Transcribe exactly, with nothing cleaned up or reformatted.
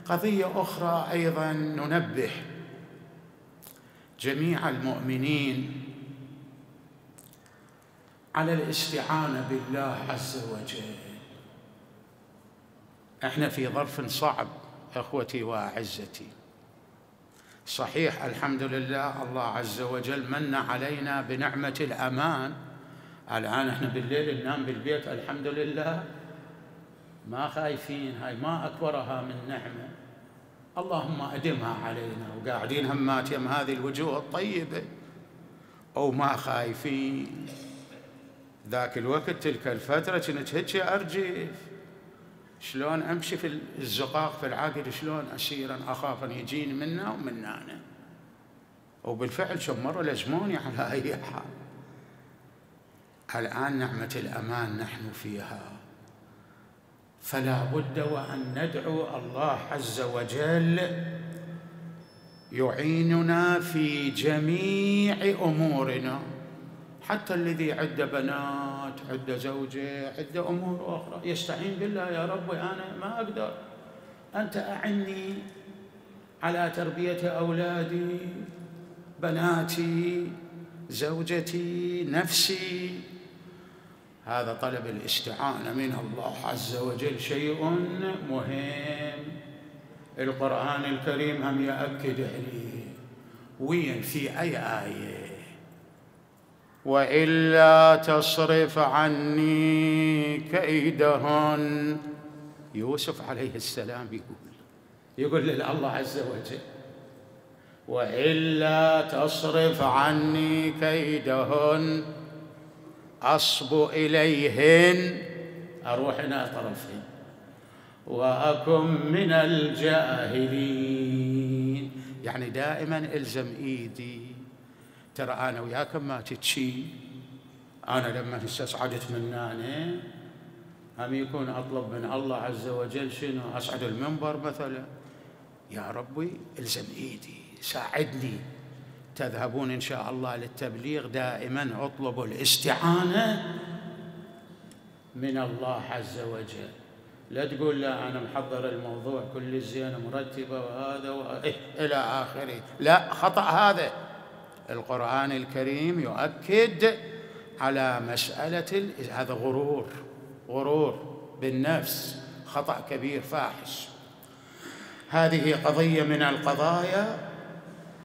قضية أخرى أيضا ننبه جميع المؤمنين على الاستعانة بالله عز وجل. احنا في ظرف صعب اخوتي واعزتي. صحيح الحمد لله الله عز وجل من علينا بنعمة الأمان. الآن احنا بالليل ننام بالبيت الحمد لله ما خايفين، هاي ما أكبرها من نعمة، اللهم أدمها علينا، وقاعدين همات يم هذه الوجوه الطيبة أو ما خايفين. ذاك الوقت تلك الفترة كنت هيك أرجف، شلون أمشي في الزقاق في العقل، شلون أسيرا أخاف أن يجيني منا ومن أنا، وبالفعل كم مرة لزموني على أي حال. الآن نعمة الأمان نحن فيها، فلا بد وأن ندعو الله عز وجل يعيننا في جميع أمورنا، حتى الذي عنده بنات، عنده زوجة، عنده أمور أخرى، يستعين بالله، يا رب أنا ما أقدر، أنت أعني على تربية أولادي، بناتي، زوجتي، نفسي. هذا طلب الاستعانة من الله عز وجل شيء مهم. القرآن الكريم هم يأكد عليه. وين في أي آية؟ وإلا تصرف عني كيدهن. يوسف عليه السلام يقول يقول لله عز وجل وإلا تصرف عني كيدهن أصب إليهن، أروح إلى طرفهن، وأكن من الجاهلين. يعني دائما إلزم إيدي. ترى أنا وياكم ما تتشي، أنا لما استصعدت من هنا هم يكون أطلب من الله عز وجل شنو؟ أصعد المنبر مثلا، يا ربي إلزم إيدي ساعدني. تذهبون إن شاء الله للتبليغ دائما اطلبوا الاستعانة من الله عز وجل. لا تقول لا أنا محضر الموضوع كل الزينة مرتبة وهذا و... إيه إلى آخره، لا، خطأ هذا. القرآن الكريم يؤكد على مسألة ال... هذا غرور، غرور بالنفس، خطأ كبير فاحش. هذه قضية من القضايا